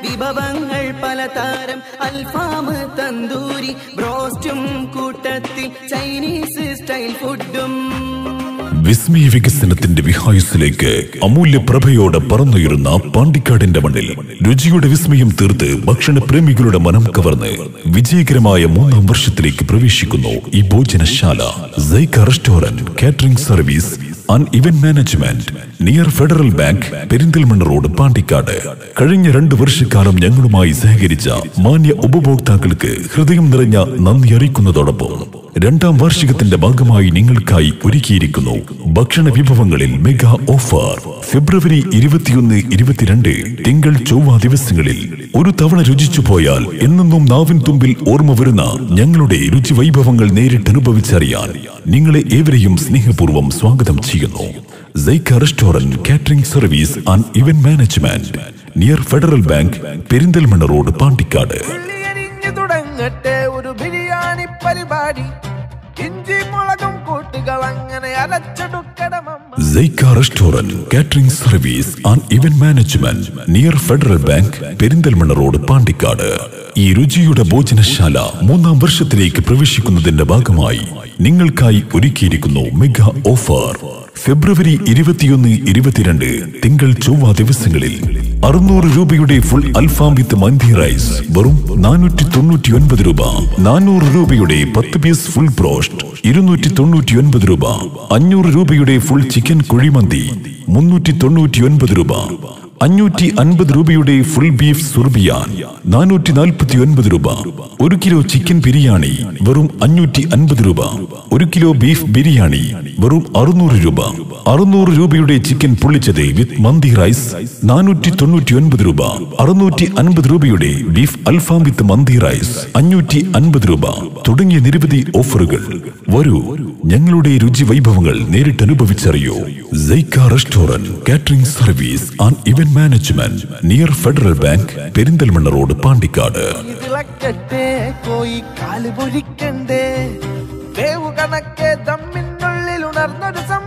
വിഭവങ്ങൾ പലതരം അൽഫാം തന്തൂരി ബ്രോസ്റ്റും കൂട്ടത്തിൽ ചൈനീസ് സ്റ്റൈൽ ഫുഡും വിസ്മയ വികസനത്തിന്റെ വിഹായസിലേക്ക് അമൂല്യ പ്രഭയോടെ പറന്നുയരുന്ന പാണ്ടിക്കാടിന്റെ മണ്ണിൽ രുചിയുടെ വിസ്മയം തീർത്ത് ഭക്ഷണ പ്രേമികളുടെ മനം കവർന്ന് വിജയകരമായ 3ാം വർഷത്തിലേക്ക് പ്രവേശിക്കുന്നു ഈ ഭോജനശാല. സൈക്ക restaurant, catering service and event management, near Federal Bank, Perinthalmanna road, Pandikkad. കഴിഞ്ഞ 2 വർഷക്കാലം ഞങ്ങളുമായി സഹകരിച്ച മാന്യ ഉപഭോക്താക്കൾക്ക് ഹൃദയം നിറഞ്ഞ നന്ദി അറിയിക്കുന്നതോടൊപ്പം 2ാം വാർഷികത്തിന്റെ ഭാഗമായി നിങ്ങൾക്കായി ഒരുക്കിയിരിക്കുന്നു ഭക്ഷണ വിഭവങ്ങളിൽ മെഗാ ഓഫർ. ഫെബ്രുവരി 21, 22 തിങ്കൾ ചൊവ്വ ദിവസങ്ങളിൽ ഒരു തവണ രുചിച്ചു പോയാൽ എന്നെന്നും നാവിൻ തുമ്പിൽ ഓർമ്മ വരുന്ന ഞങ്ങളുടെ രുചി വൈഭവങ്ങൾ നേരിട്ടനുഭവിച്ചറിയാൻ നിങ്ങളെ ഏവരെയും സ്നേഹപൂർവ്വം സ്വാഗതം ചെയ്യുന്നു. സൈക്ക restaurant, catering service and event management, near Federal Bank, Perinthalmanna road, Pandikkad. ഒരു ബിരിയാണി പരിപാടി, ഇഞ്ചി മുളകും കൂട്ടുകൾ അങ്ങനെ അരച്ചെടുക്കണം. സൈക്ക restaurant, catering service and event management, near Federal Bank, Perinthalmanna road, Pandikkad. ഈ രുചിയുടെ ഭോജനശാല 3ാം വർഷത്തിലേക്ക് പ്രവേശിക്കുന്നതിന്റെ ഭാഗമായി നിങ്ങൾക്കായി ഒരുക്കിയിരിക്കുന്നു മെഗാ ഓഫർ. ഫെബ്രുവരി 21, 22 തിങ്കൾ ചൊവ്വ ദിവസങ്ങളിൽ 600 രൂപയുടെ ഫുൾ അൽഫാം വിത്ത് മന്തി റൈസ് വെറും 499 രൂപ. 400 രൂപയുടെ 10 പീസ് ഫുൾ ബ്രോസ്റ്റ് 299 രൂപ. 500 രൂപയുടെ ഫുൾ ചിക്കൻ കുഴിമന്തി 399 രൂപ. 550 രൂപയുടെ ഫുൾ ബീഫ് സുർബിയാൻ 449 രൂപ. 1 കിലോ ചിക്കൻ ബിരിയാണി വെറും 550 രൂപ. 1 കിലോ ബീഫ് ബിരിയാണി വെറും 600 രൂപ. 600 രൂപയുടെ ചിക്കൻ പൊള്ളിച്ചത് വിത്ത് മന്തി റൈസ് 499 രൂപ. 650 രൂപയുടെ ബീഫ് അൽഫാം വിത്ത് മന്തി റൈസ് 550 രൂപ തുടങ്ങിയ നിരവധി ഓഫറുകൾ. വരൂ, ഞങ്ങളുടെ രുചി വൈഭവങ്ങൾ നേരിട്ടനുഭവിച്ചറിയൂ. സൈക്ക restaurant, catering service and event management, near Federal Bank, Perinthalmanna road, Pandikkad. കോയി കാല് പൊരിക്കണ്ടേ, വേവു കണക്കെ തമ്മിനുള്ളിൽ ഉണർന്നൊരു